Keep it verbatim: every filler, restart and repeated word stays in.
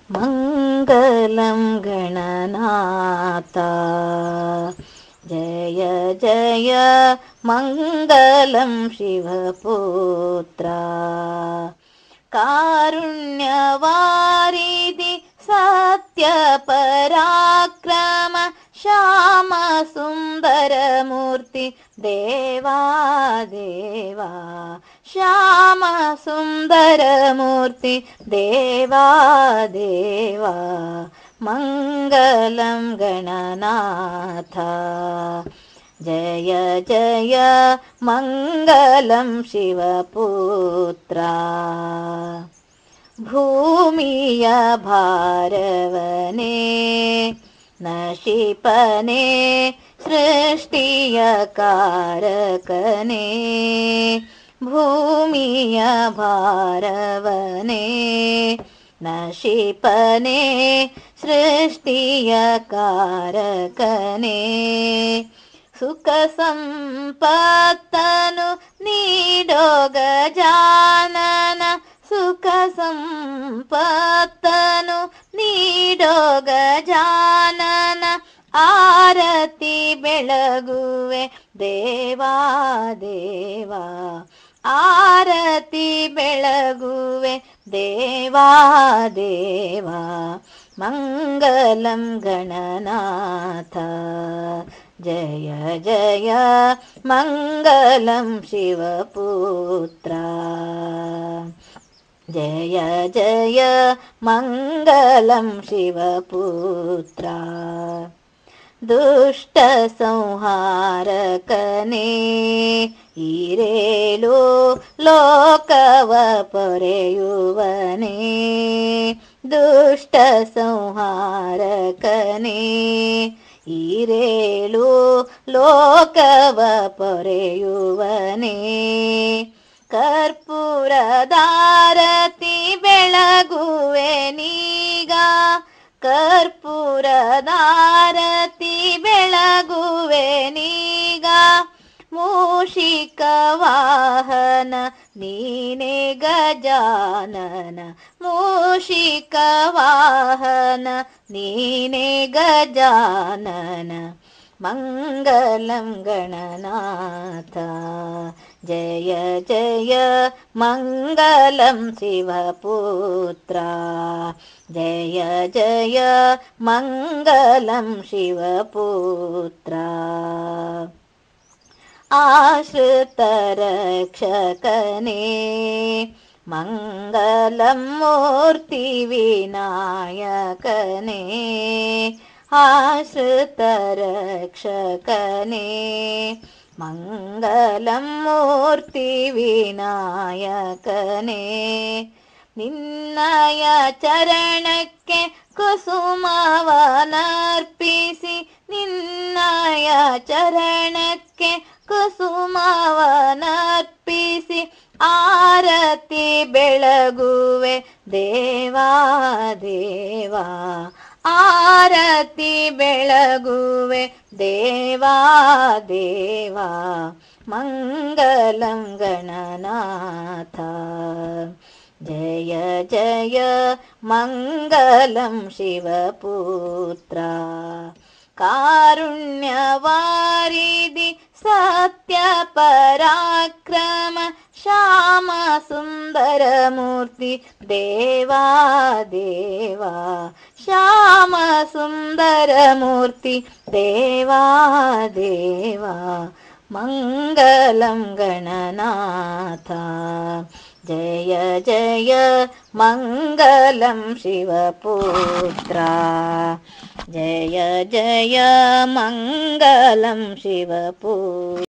मङ्गलं गणनाथ जय जय मङ्गलं शिवपुत्रा कारुण्यवारिधि सत्यपराक्रम श्याम सुन्दरमूर्ति देवा देवा श्याम सुन्दरमूर्ति देवा देवा मङ्गलं गणनाथ जय जय मङ्गलं शिवपुत्रा भूमिय भारवने नशिपने सृष्टिय कारकने भूमिय भारवने नशिपने सृष्टिय कारकने सुख संपತ್ತनु नीडो गजानन सुख संपತ್ತनु नीडो गजानन आरती बेಳಗುವೆ देवा देवा आरती बेಳಗುವೆ देवा देवा मङ्गलं गणनाथ जय जय मङ्गलं शिवपुत्रा जय जय मङ्गलं शिवपुत्रा दुष्ट संहारकने ಈರೇಳು ಲೋಕವ ಪೊರೆಯುವನೇ ದುಷ್ಟ ಸಂಹಾರಕನೇ ಈರೇಳು ಲೋಕವ ಪೊರೆಯುವನೇ ಕರ್ಪೂರದಾರತಿ ಬೆಳಗುವೆ ನೀಗ ಕರ್ಪೂರದಾರತಿ ಬೆಳಗುವೆ ನೀಗ ಮೂಷಿಕ ವಾಹನ ನೀನೆ ಗಜಾನನ ಮೂಷಿಕ ವಾಹನ ನೀನೆ ಗಜಾನನ मङ्गलं गणनाथ जय जय मङ्गलं शिवपुत्रा जय जय मङ्गलं शिवपुत्रा आश्रितरक्षकने मङ्गलं मूर्ति विनायकने आश्रितरक्षकने मङ्गलं मूर्ति विनायकने निन्नय चरणಕ್ಕೆ ಕುಸುಮವನರ್ಪಿಸಿ ನಿನ್ನಯ ಚರಣಕ್ಕೆ ಕುಸುಮವನರ್ಪಿಸಿ ಆರತಿ ಬೆಳಗುವೆ ದೇವಾ ದೇವಾ ಆರತಿ ಬೆಳಗುವೆ ದೇವಾ ದೇವಾ ಮಂಗಲಂ ಗಣನಾಥ ಜಯ ಜಯ ಮಂಗಲಂ ಶಿವಪುತ್ರ ಕಾರುಣ್ಯವಾರಿಧಿ ಸತ್ಯ ಪರಾಕ್ರಮ ಶ್ಯಾಮ ಸುಂದರ ಮೂರ್ತಿ ದೇವಾ ದೇವಾ ಶ್ಯಾಮ ಸುಂದರ ಮೂರ್ತಿ ದೇವಾ ದೇವಾ ಮಂಗಲಂ ಗಣನಾಥ ಜಯ ಜಯ ಮಂಗಲಂ ಶಿವಪುತ್ರ ಜಯ ಜಯ ಮಂಗಲಂ ಶಿವಪುತ್ರ